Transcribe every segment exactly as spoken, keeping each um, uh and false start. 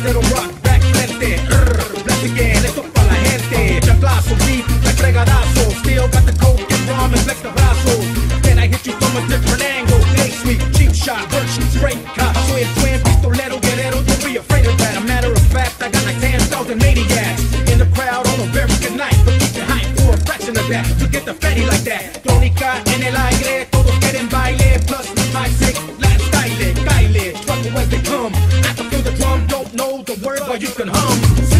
cero rock, back frente. Rrr, blast again, esto pa' la gente. Chanclazo, deep, like fregadazo. Still got the coke and rum and flex the brazos. Then I hit you from a different angle. Hey, sweet, cheap shot, virtue, straight cop. Soy el twin, pistolero, guerrero, don't be afraid of that. A matter of fact, I got like ten thousand maniacs in the crowd on a very good night. But keep it hype for a fraction of that. To get the fatty like that. Tónica en el aire, todos quieren baile. Plus, my six, last style, Kyle. Struggle as they come. I can feel the drum, don't know the word, but you can hum.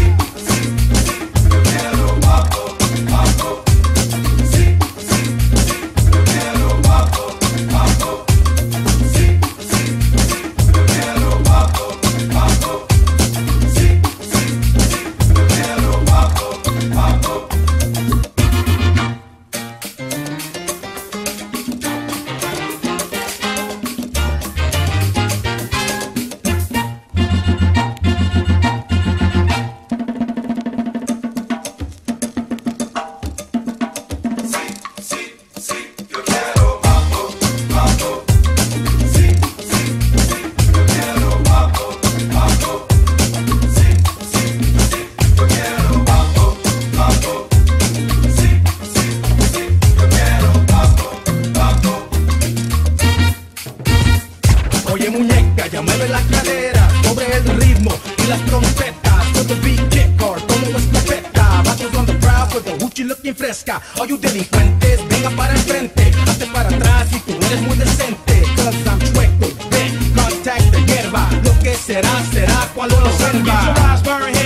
Oye muñeca, ya mueve la cadera sobre el ritmo y las trompetas. With the beat kicker, como escopeta. Vatos on the crowd with the hoochie looking fresca. All you delincuentes, venga para enfrente. Hazte para atrás y tú eres muy decente. Cause I'm chueco, ven, contact the hierba. Lo que será, será cuando lo sirva.